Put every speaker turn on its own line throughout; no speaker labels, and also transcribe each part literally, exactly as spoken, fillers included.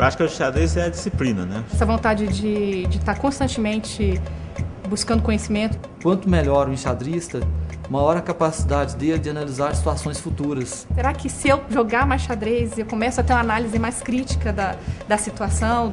prática do xadrez é a disciplina, né?
Essa vontade de de estar constantemente buscando conhecimento.
Quanto melhor o enxadrista, maior a capacidade dele de analisar situações futuras.
Será que se eu jogar mais xadrez, eu começo a ter uma análise mais crítica da, da situação?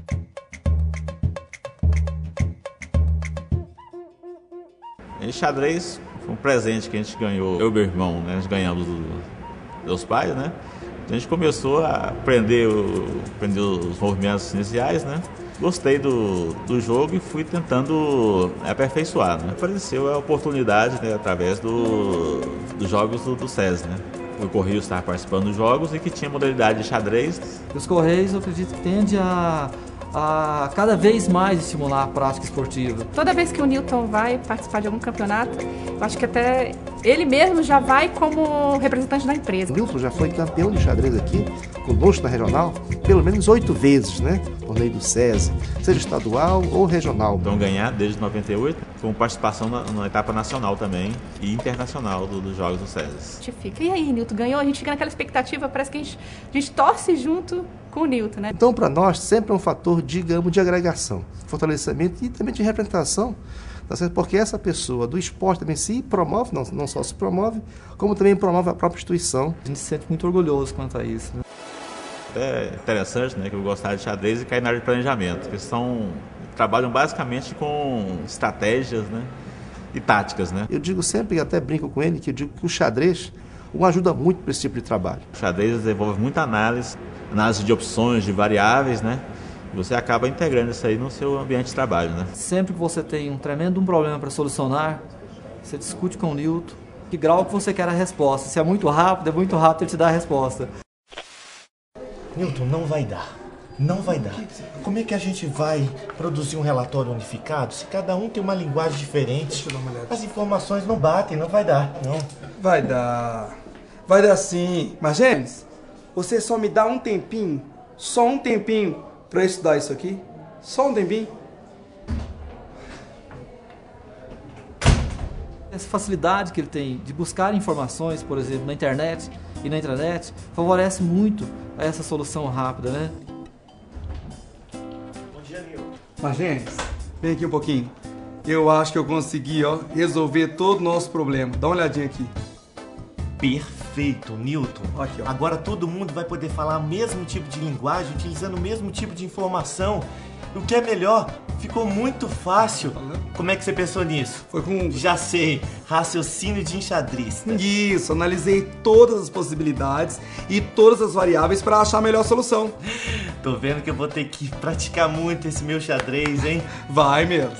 E xadrez foi um presente que a gente ganhou, eu e meu irmão, né? Nós ganhamos dos meus pais, né? Então a gente começou a aprender, o, aprender os movimentos iniciais, né? Gostei do, do jogo e fui tentando aperfeiçoar, né? Apareceu a oportunidade, né, através do, dos jogos do, do SESI, né? O Correio estava participando dos jogos e que tinha modalidade de xadrez.
Os Correios, eu acredito que tende a, a cada vez mais estimular a prática esportiva.
Toda vez que o Newton vai participar de algum campeonato, eu acho que até ele mesmo já vai como representante da empresa.
O Newton já foi campeão de xadrez aqui, conosco na regional, pelo menos oito vezes, né? Torneio do SESI, seja estadual ou regional.
Então ganhar desde noventa e oito, com participação na, na etapa nacional também e internacional do, dos jogos do SESI.
Fica. E aí, Newton ganhou? A gente fica naquela expectativa, parece que a gente, a gente torce junto com o Newton, né?
Então, para nós, sempre é um fator, digamos, de agregação, fortalecimento e também de representação, tá certo? Porque essa pessoa do esporte também se promove, não, não só se promove, como também promove a própria instituição.
A gente se sente muito orgulhoso quanto a isso, né?
É interessante, né, que eu gostava de xadrez e cair na área de planejamento, que são, trabalham basicamente com estratégias, né, e táticas, né?
Eu digo sempre, e até brinco com ele, que eu digo que o xadrez o ajuda muito para esse tipo de trabalho.
O xadrez desenvolve muita análise, análise de opções, de variáveis, né? E você acaba integrando isso aí no seu ambiente de trabalho, né?
Sempre que você tem um tremendo um problema para solucionar, você discute com o Newton que grau que você quer a resposta. Se é muito rápido, é muito rápido ele te dá a resposta.
Newton, não vai dar. Não vai dar. Como é que a gente vai produzir um relatório unificado se cada um tem uma linguagem diferente? As informações não batem, não vai dar, não.
Vai dar. Vai dar sim. Mas, James, você só me dá um tempinho, só um tempinho para estudar isso aqui? Só um tempinho?
Essa facilidade que ele tem de buscar informações, por exemplo, na internet e na intranet, favorece muito a essa solução rápida, né?
Bom dia, Newton.
Mas, James, vem aqui um pouquinho. Eu acho que eu consegui, ó, resolver todo o nosso problema. Dá uma olhadinha aqui.
Perfeito, Newton.
Aqui, ó.
Agora todo mundo vai poder falar o mesmo tipo de linguagem, utilizando o mesmo tipo de informação. O que é melhor, ficou muito fácil. Como é que você pensou nisso?
Foi com...
Já sei, raciocínio de enxadrista.
Isso, analisei todas as possibilidades e todas as variáveis para achar a melhor solução.
Tô vendo que eu vou ter que praticar muito esse meu xadrez, hein?
Vai mesmo.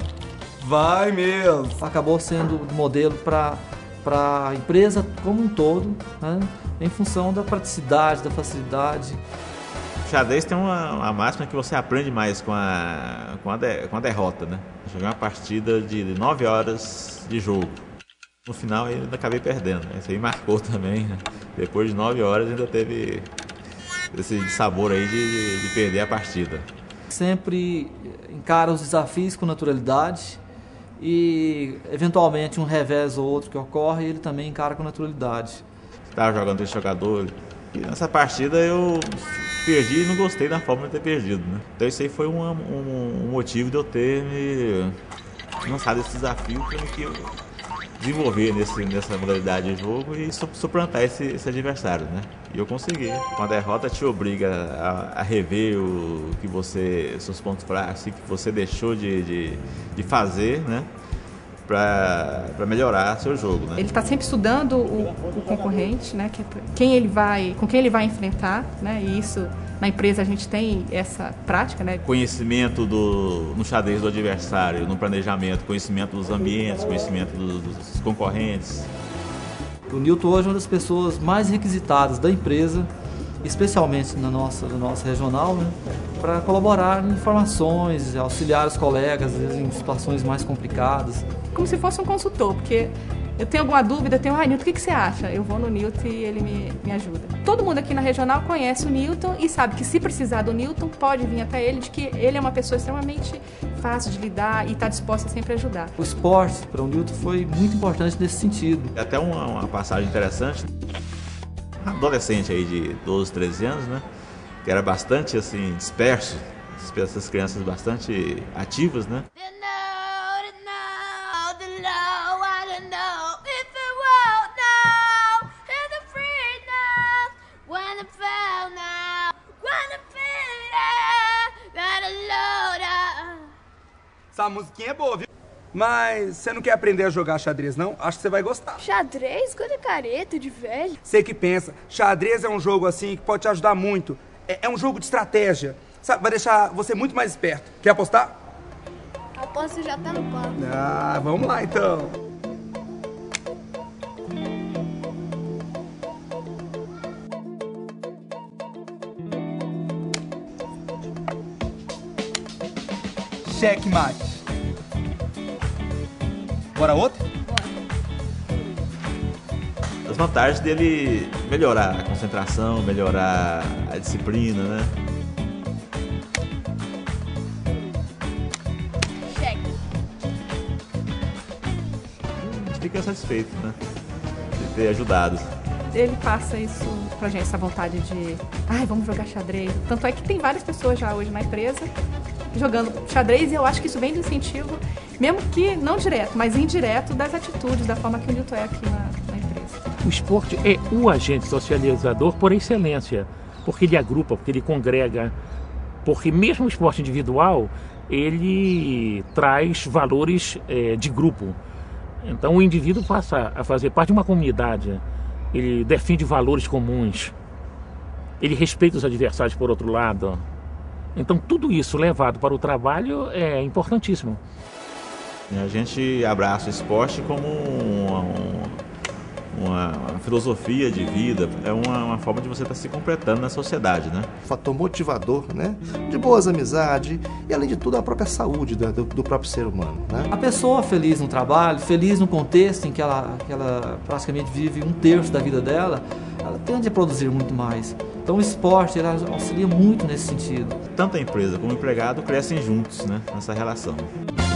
Vai mesmo.
Acabou sendo modelo para para a empresa como um todo, né? Em função da praticidade, da facilidade.
O xadrez tem uma, uma máxima que você aprende mais com a, com a, de, com a derrota, né? Joguei uma partida de nove horas de jogo. No final eu ainda acabei perdendo, né? Isso aí marcou também, né? Depois de nove horas ainda teve esse sabor aí de, de perder a partida.
Sempre encara os desafios com naturalidade e eventualmente um revés ou outro que ocorre, ele também encara com naturalidade.
Estava jogando esse jogador e nessa partida eu perdi e não gostei da forma de ter perdido, né? Então isso aí foi um, um, um motivo de eu ter me lançado esse desafio para que eu desenvolver nesse, nessa modalidade de jogo e suplantar esse, esse adversário, né? E eu consegui. Com a derrota te obriga a, a rever o que você, seus pontos fracos, o que você deixou de, de, de fazer, né? Para melhorar seu jogo, né?
Ele está sempre estudando o, o concorrente, né? Quem ele vai, com quem ele vai enfrentar, né? E isso na empresa a gente tem essa prática, né?
Conhecimento do, no xadrez do adversário, no planejamento, conhecimento dos ambientes, conhecimento do, dos concorrentes.
O Newton hoje é uma das pessoas mais requisitadas da empresa, especialmente na nossa, na nossa regional, né? Para colaborar em informações, auxiliar os colegas, às vezes em situações mais complicadas.
Como se fosse um consultor, porque eu tenho alguma dúvida, eu tenho, ah, Newton, o que, que você acha? Eu vou no Newton e ele me, me ajuda. Todo mundo aqui na regional conhece o Newton e sabe que se precisar do Newton, pode vir até ele, de que ele é uma pessoa extremamente fácil de lidar e está disposta a sempre ajudar.
O esporte para o Newton foi muito importante nesse sentido.
Até uma, uma passagem interessante, um adolescente aí de doze, treze anos, né? que era bastante assim disperso, essas crianças bastante ativas, né?
Essa musiquinha é boa, viu? Mas você não quer aprender a jogar xadrez, não? Acho que você vai gostar.
Xadrez? Coisa careta, de velho.
Você que pensa, xadrez é um jogo assim que pode te ajudar muito. É, é um jogo de estratégia. Sabe, vai deixar você muito mais esperto. Quer apostar?
A aposta já tá no pano.
Ah, vamos lá então. Checkmate. Bora outro?
As vantagens dele melhorar a concentração, melhorar a disciplina, né?
Cheque.
A gente fica satisfeito, né? De ter ajudado.
Ele passa isso pra gente, essa vontade de, ai, vamos jogar xadrez. Tanto é que tem várias pessoas já hoje na empresa jogando xadrez, e eu acho que isso vem do incentivo, mesmo que não direto, mas indireto, das atitudes, da forma que o Newton é aqui na, na empresa.
O esporte é o agente socializador por excelência, porque ele agrupa, porque ele congrega, porque mesmo o esporte individual, ele traz valores é, de grupo. Então o indivíduo passa a fazer parte de uma comunidade, ele defende valores comuns, ele respeita os adversários por outro lado. Então tudo isso levado para o trabalho é importantíssimo.
A gente abraça o esporte como uma, uma, uma filosofia de vida, é uma, uma forma de você estar se completando na sociedade, né?
Fator motivador, né? De boas amizades e, além de tudo, a própria saúde do, do próprio ser humano, né?
A pessoa feliz no trabalho, feliz no contexto em que ela, que ela praticamente vive um terço da vida dela, ela tende a produzir muito mais. Então o esporte ele auxilia muito nesse sentido.
Tanto a empresa como o empregado crescem juntos, né, nessa relação.